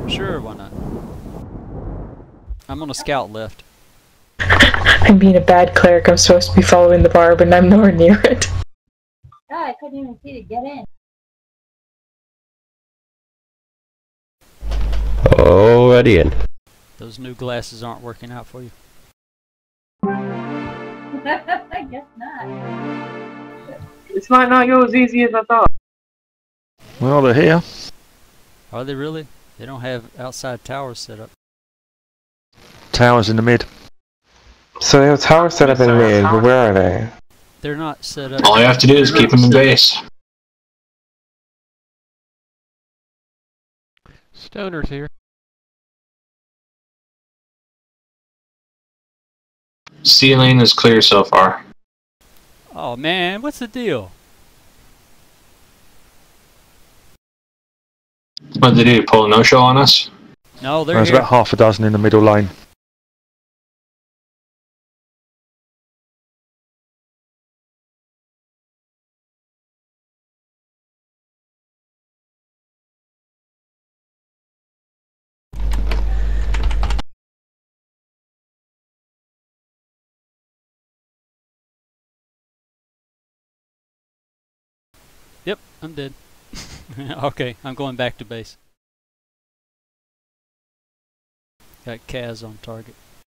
Sure, why not? I'm on a scout left. I'm being a bad cleric. I'm supposed to be following the bar, but I'm nowhere near it. God, I couldn't even see to get in. Already in. Those new glasses aren't working out for you. I guess not. This might not go as easy as I thought. Well, they're here. Are they really? They don't have outside towers set up. Towers in the mid. So they have towers set up in mid, but where are they? They're not set up. All you have to do is keep them in base. Stoner's here. C lane is clear so far. Oh man, what's the deal? What did they do? Pull a no-show on us? No, they're There's here. about half a dozen in the middle lane. Yep, I'm dead. Okay, I'm going back to base. Got Kaz on target.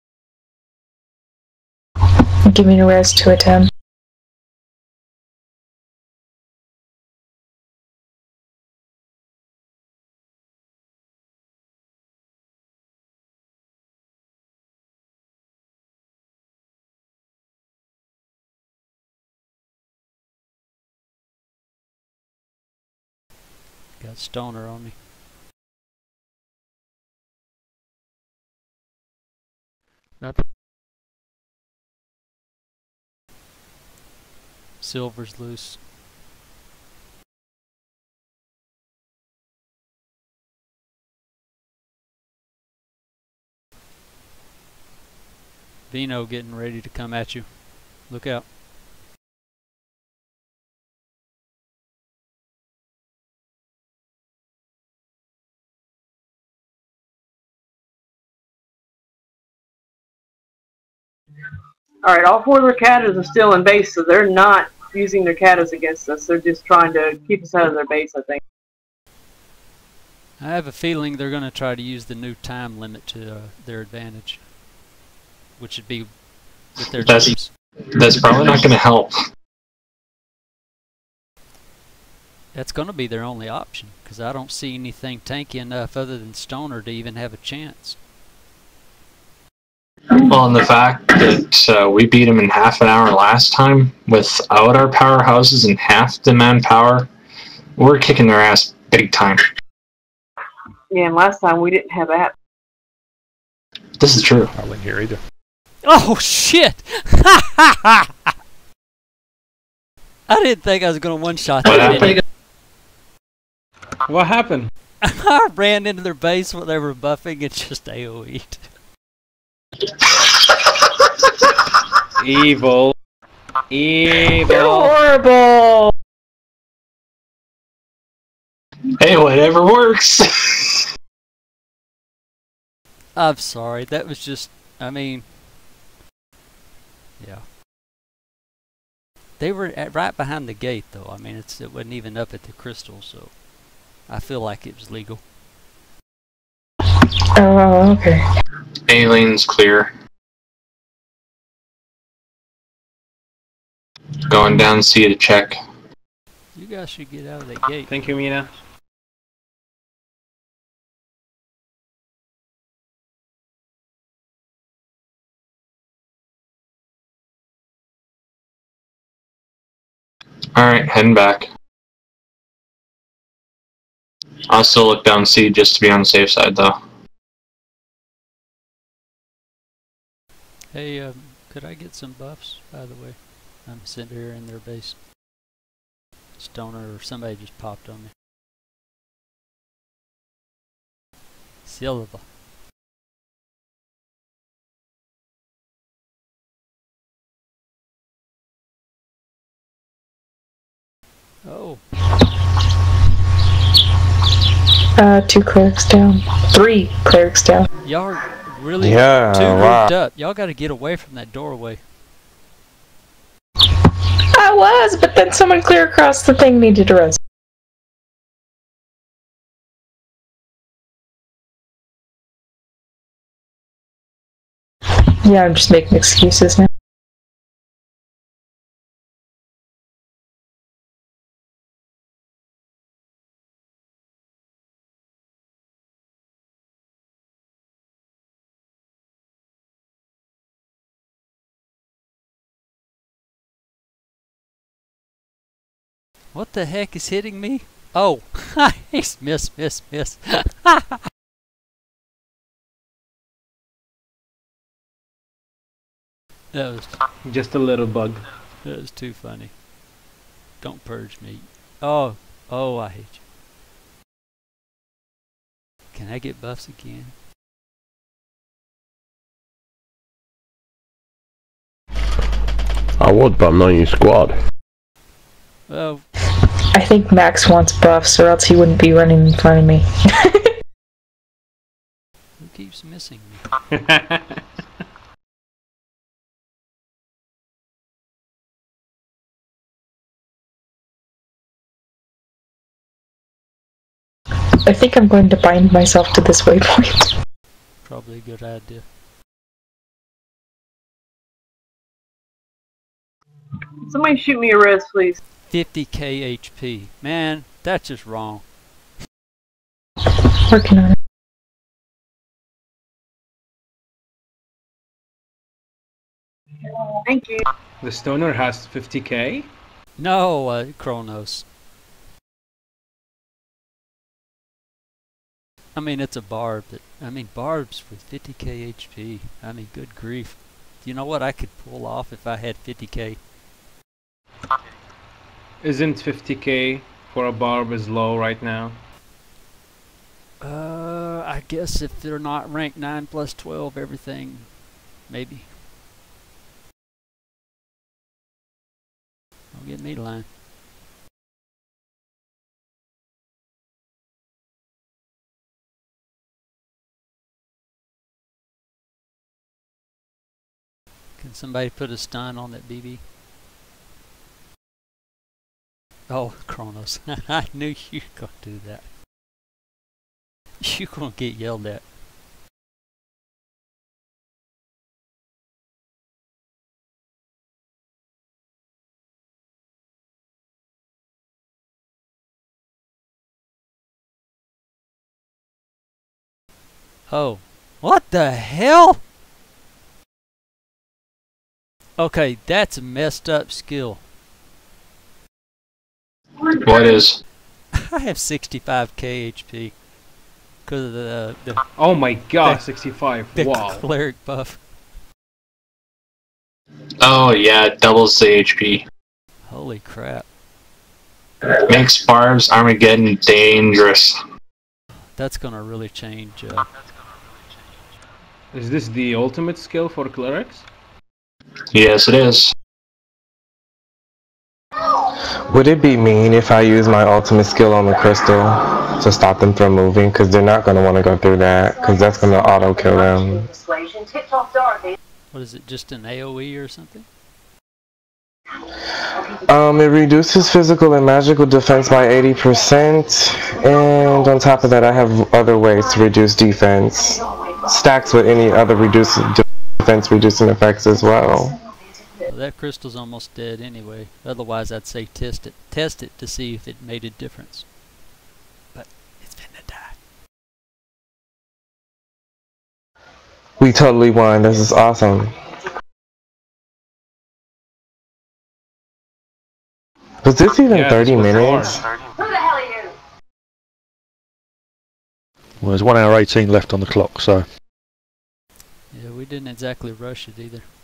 Give me a res to a 10. Got Stoner on me. Nothing. Silver's loose. Vino getting ready to come at you. Look out. Alright, all four of their katas are still in base, so they're not using their katas against us. They're just trying to keep us out of their base, I think. I have a feeling they're going to try to use the new time limit to their advantage. Which would be with their troops. That's probably not going to help. That's going to be their only option, because I don't see anything tanky enough other than Stoner to even have a chance. Well, and the fact that we beat them in half an hour last time without our powerhouses and half the manpower, we're kicking their ass big time. Yeah, and last time we didn't have that. This is true. I wasn't here either. Oh shit! I didn't think I was going to one-shot that many. What happened? I ran into their base when they were buffing and just AoE'd. Evil. You're Evil. horrible! Hey, whatever works. I'm sorry, that was just, I mean, yeah. They were right behind the gate though, I mean it wasn't even up at the crystal, so I feel like it was legal. Oh, okay. A lane's clear. Going down C to check. You guys should get out of that gate. Thank you, Mina. Alright, heading back. I'll still look down C just to be on the safe side, though. Hey, could I get some buffs, by the way? I'm sitting here in their base. Stoner or somebody just popped on me. Silva. Oh. 2 clerics down. 3 clerics down. Y'all are really Yeah, too wow. grouped up. Y'all got to get away from that doorway. I was, but then someone clear across the thing needed to rest. Yeah, I'm just making excuses now. What the heck is hitting me? Oh, miss, miss, miss. That Just a little bug. was too funny. Don't purge me. Oh, I hate you. Can I get buffs again? I would, but I'm not in your squad. Well, I think Max wants buffs, or else he wouldn't be running in front of me. who keeps missing me? I think I'm going to bind myself to this waypoint. Probably a good idea. Somebody shoot me a res, please. 50k HP. Man, that's just wrong. Working on it. Thank you. The stoner has 50k. No, Kronos. I mean, it's a barb. Barbs with 50k HP. I mean, good grief. Do you know what I could pull off if I had 50k? Isn't 50k for a barb is low right now? I guess if they're not ranked 9 plus 12, everything, maybe. Don't get me lying. Can somebody put a stun on that BB? Oh, Kronos. I knew you were going to do that. You're going to get yelled at. Oh, what the hell? Okay, that's a messed up skill. What is? I have 65k HP because of the Oh my god, 65. the Wow. cleric buff. Oh yeah, it doubles the HP. Holy crap. Makes barbs Armageddon dangerous. That's gonna really change. Is this the ultimate skill for clerics? Yes, it is. Would it be mean if I use my ultimate skill on the crystal to stop them from moving? Because they're not going to want to go through that, because that's going to auto kill them. What is it? Just an AOE or something? It reduces physical and magical defense by 80%, and on top of that I have other ways to reduce defense. Stacks with any other defense reducing effects as well. Well, that crystal's almost dead anyway. Otherwise, I'd say test it. Test it to see if it made a difference. But it's finna die. We totally won. This is awesome. Was this even 30 minutes? Who the hell are you? Well, there's 1 hour 18 left on the clock, so Yeah, we didn't exactly rush it either.